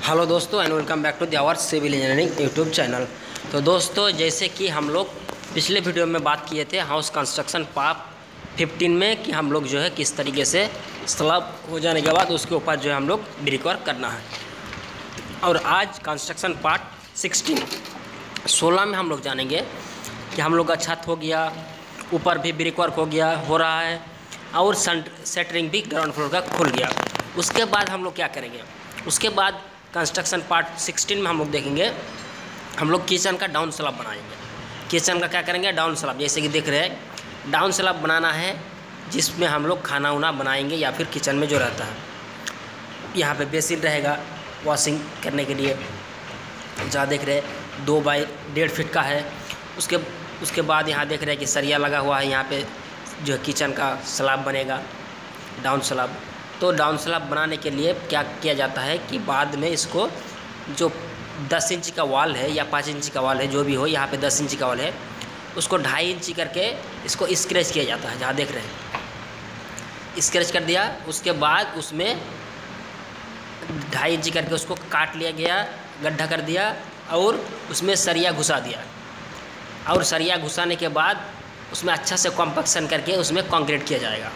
Hello दोस्तों and welcome back to the our civil engineering YouTube channel. तो दोस्तों जैसे कि हम लोग पिछले वीडियो में बात किए थे हाउस कंस्ट्रक्शन पार्ट 15 में कि हम लोग जो है किस तरीके से स्लैब हो जाने के बाद उसके ऊपर जो है हम लोग ब्रिक वर्क करना है। और आज कंस्ट्रक्शन पार्ट 16 में हम लोग जानेंगे कि हम लोग का छत हो गया, ऊपर भी ब्रिक वर्क हो रहा है और सेटरिंग भी ग्राउंड फ्लोर का खुल गया। उसके बाद हम लोग क्या करेंगे, उसके बाद कंस्ट्रक्शन पार्ट 16 में हम लोग देखेंगे हम लोग किचन का डाउन स्लैब बनाएंगे। किचन का क्या करेंगे, डाउन स्लैब, जैसे कि देख रहे हैं डाउन स्लैब बनाना है जिसमें हम लोग खाना वाना बनाएंगे या फिर किचन में जो रहता है। यहाँ पे बेसिन रहेगा वॉशिंग करने के लिए, जहाँ देख रहे हैं 2 बाई 1.5 फीट का है। उसके बाद यहाँ देख रहे हैं कि सरिया लगा हुआ है, यहाँ पे जो है किचन का स्लैब बनेगा डाउन स्लैब। तो डाउन स्लैब बनाने के लिए क्या किया जाता है कि बाद में इसको जो 10 इंच का वॉल है या 5 इंच का वॉल है जो भी हो, यहाँ पे 10 इंच का वॉल है, उसको 2.5 इंच करके इसको स्क्रैच किया जाता है। जहाँ देख रहे हैं स्क्रैच कर दिया, उसके बाद उसमें 2.5 इंच करके उसको काट लिया गया, गड्ढा कर दिया और उसमें सरिया घुसा दिया। और सरिया घुसाने के बाद उसमें अच्छा से कॉम्पैक्शन करके उसमें कंक्रीट किया जाएगा।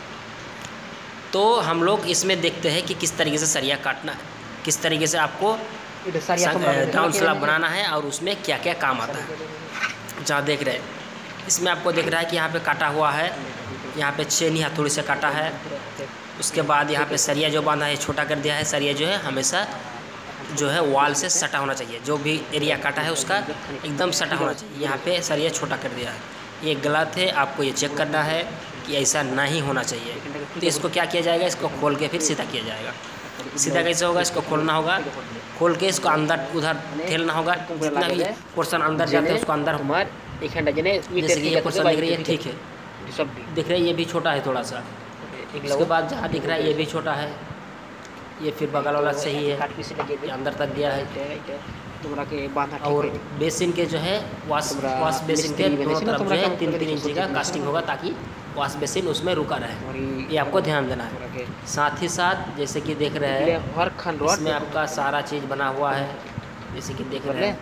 तो हम लोग इसमें देखते हैं कि किस तरीके से सरिया काटना है, किस तरीके से आपको डाउन स्लैब बनाना है और उसमें क्या क्या काम आता है। जहाँ देख रहे हैं इसमें आपको दिख रहा है कि यहाँ पे काटा हुआ है, यहाँ पे 6 नी हथौड़ी से काटा है। उसके बाद यहाँ पे सरिया जो बांधा है छोटा कर दिया है। सरिया जो है हमेशा जो है वॉल से सटा होना चाहिए, जो भी एरिया काटा है उसका एकदम सटा होना चाहिए। यहाँ पे सरिया छोटा कर दिया है, ये गलत है, आपको ये चेक करना है कि ऐसा नहीं होना चाहिए। तो इसको क्या किया जाएगा, इसको खोल के फिर सीधा किया जाएगा। सीधा कैसे होगा, इसको खोलना होगा, खोल के इसको अंदर उधर ठेलना होगा। जितना भी पोर्शन अंदर जाते हैं उसको अंदर, जैसे कि ये पोर्शन दिख रही है, ठीक है, दिख रहा है ये भी छोटा है थोड़ा सा। उसके बाद जहाँ दिख रहा है ये भी छोटा है, ये फिर बगल वाला सही है, ये अंदर तक गया है। और बेसिन के जो है वॉश बेसिन के दोनों तरफ जो है 3-3 इंच का कास्टिंग होगा ताकि वॉश बेसिन उसमें रुका रहे, ये आपको ध्यान देना है। साथ ही साथ जैसे कि देख रहे हैं इसमें आपका सारा चीज़ बना हुआ है, जैसे कि देख रहे हैं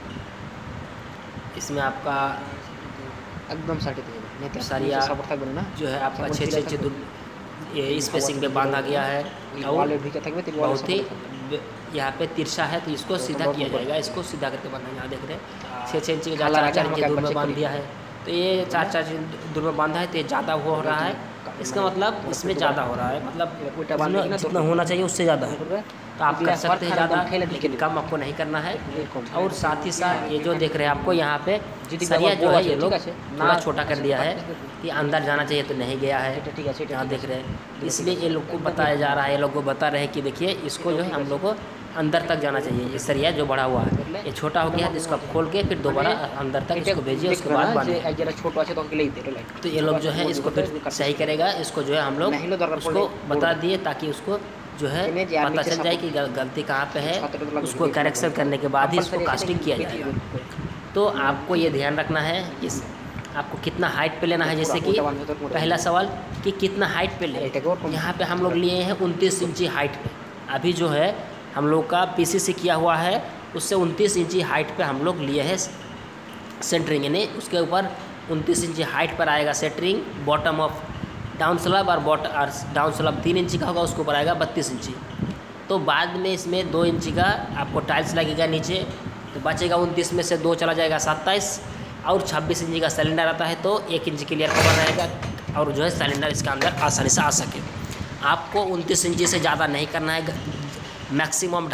इसमें आपका एकदम सरिया जो है आपका 6 इंच ये स्पेसिंग पे बांधा गया है और बहुत ही यहाँ पे तिरछा है, तो इसको सीधा किया जाएगा। इसको सीधा करके बांधना, यहाँ देख रहे हैं 6 इंच के 4 इंच दूर में बांध दिया है। तो ये 4 इंच दूर में बांधा है तो ये ज़्यादा हो रहा है, इसका मतलब इसमें ज़्यादा हो रहा है, मतलब जितना होना चाहिए उससे ज़्यादा है। तो आप कर सकते हैं ज़्यादा, लेकिन कम आपको नहीं करना है। और साथ ही साथ ये जो देख रहे हैं आपको यहाँ पे सरिया जो है ये लोग थोड़ा छोटा कर दिया है, ये अंदर जाना चाहिए तो नहीं गया है, यहाँ देख रहे हैं। इसलिए ये लोग को बताया जा रहा है, ये लोग को बता रहे हैं कि देखिए इसको जो है हम लोग को अंदर तक जाना चाहिए। ये सरिया जो बड़ा हुआ है ये छोटा हो गया है, इसको खोल के फिर दोबारा अंदर तक इसको भेजिए, उसके बाद बांधिए। तो ये लोग जो है इसको फिर सही करेगा। इसको जो है हम लोग उसको बता दिए ताकि उसको जो है पता चल जाए कि गलती कहाँ पे है, उसको करेक्शन करने के बाद ही इसको कास्टिंग किया जाएगा। तो आपको ये ध्यान रखना है इस आपको कितना हाइट पे लेना है। जैसे कि पहला सवाल कि कितना हाइट पे ले, यहाँ पे हम लोग लिए हैं 29 इंची हाइट पे। अभी जो है हम लोग का पीसीसी किया हुआ है, उससे 29 इंची हाइट पे हम लोग लिए हैं सेंटरिंग, यानी उसके ऊपर 29 इंची हाइट पर आएगा centering. Bottom of down slab और डाउन स्लैब 3 इंची का होगा, उसके ऊपर आएगा 32 इंची। तो बाद में इसमें 2 इंची का आपको टाइल्स लगेगा नीचे, तो बचेगा 29 में से 2 चला जाएगा 27। और 26 इंची का सिलेंडर आता है तो 1 इंच क्लियर कवर रहेगा और जो है सिलेंडर इसके अंदर आसानी से आ सके। आपको 29 इंची से ज़्यादा नहीं करना है, मैक्सिमम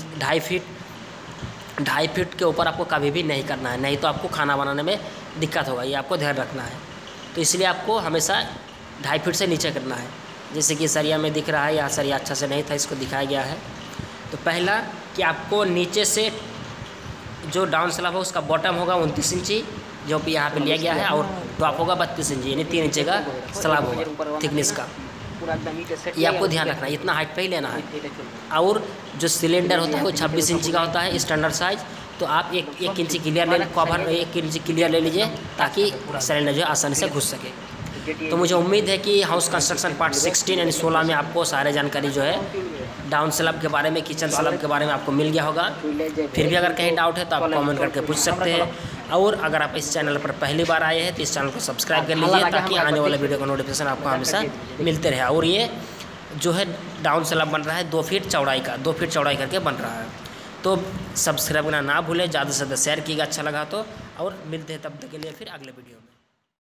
2.5 फीट के ऊपर आपको कभी भी नहीं करना है, नहीं तो आपको खाना बनाने में दिक्कत होगा, ये आपको ध्यान रखना है। तो इसलिए आपको हमेशा 2.5 फीट से नीचे करना है। जैसे कि सरिया में दिख रहा है, यहाँ सरिया अच्छा से नहीं था, इसको दिखाया गया है। तो पहला कि आपको नीचे से जो डाउन स्लैब है उसका बॉटम होगा 29 इंची जो भी यहाँ पे लिया गया है, और टॉप होगा 32 इंची, यानी 3 इंची का स्लैब होगा थिकनेस का। ये आपको ध्यान रखना है, इतना हाइट पे ही लेना है। और जो सिलेंडर होता है वो 26 इंची का होता है स्टैंडर्ड साइज, तो आप एक इंची क्लियर ले कवर 1 इंची क्लियर ले लीजिए ताकि सिलेंडर जो है आसानी से घुस सके। तो मुझे उम्मीद है कि हाउस कंस्ट्रक्शन पार्ट 16 यानी 16 में आपको सारे जानकारी जो है डाउन स्लैब के बारे में, किचन स्लैब के बारे में आपको मिल गया होगा। फिर भी अगर कहीं डाउट है तो आप कमेंट करके पूछ सकते हैं। और अगर आप इस चैनल पर पहली बार आए हैं तो इस चैनल को सब्सक्राइब कर लीजिए ताकि आने वाले वीडियो का नोटिफिकेशन आपको हमेशा मिलते रहे। और ये जो है डाउन स्लैब बन रहा है 2 फीट चौड़ाई का, 2 फीट चौड़ाई करके बन रहा है। तो सब्सक्राइब करना ना भूलें, ज़्यादा से ज़्यादा शेयर कीजिएगा अच्छा लगा तो। और मिलते हैं तब तक के लिए फिर अगले वीडियो में।